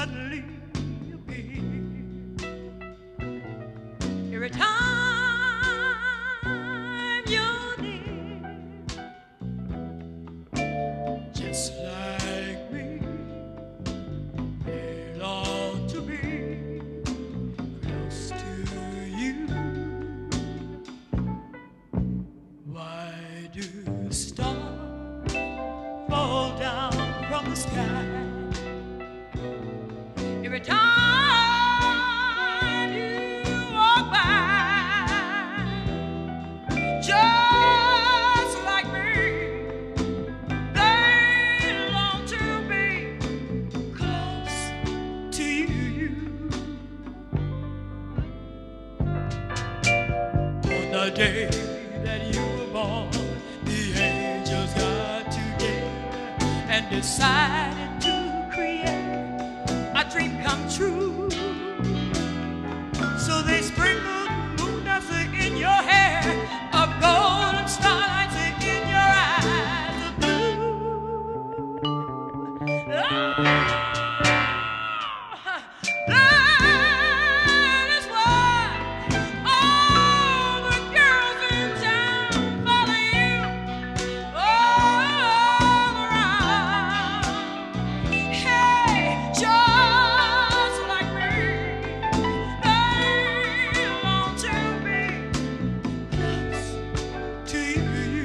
suddenly appear. Every time you're near, just like me, they long to be close to you. Why do stars fall down from the sky every time you walk by? Just like me, they long to be close to you. On the day that you were born, the angels got together and decided to create a dream come true. So they sprinkled moon dust in your hair of gold and starlights in your eyes of blue. That is why all the girls in town follow you all around. Hey, just like me, they long to be close to you.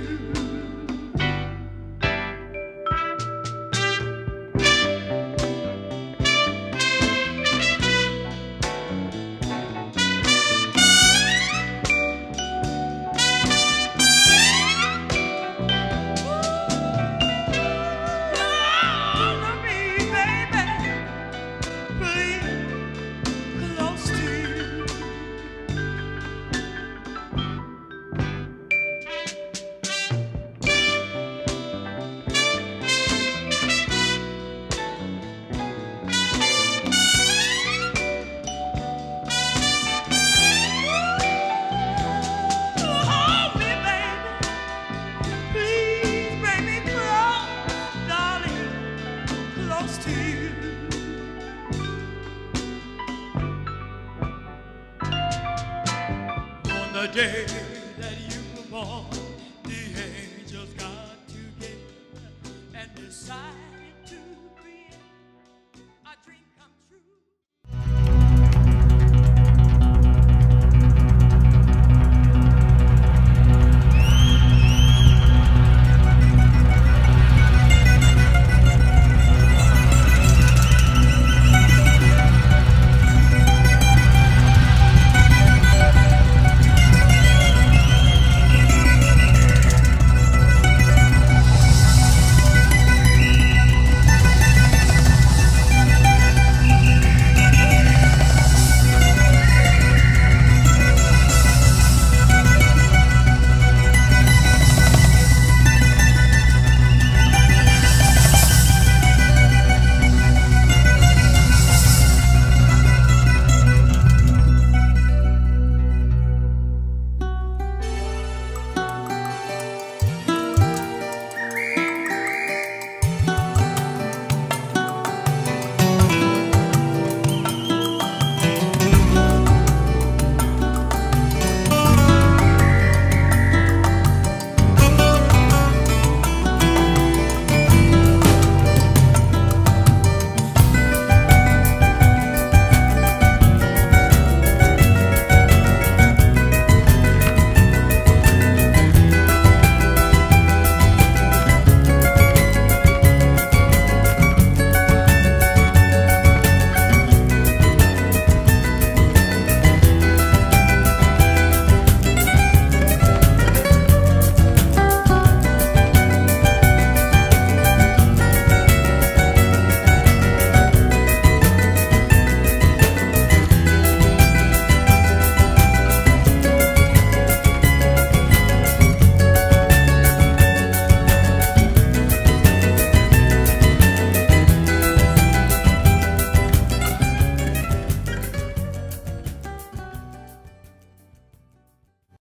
The day that you were born, the angels got together and decided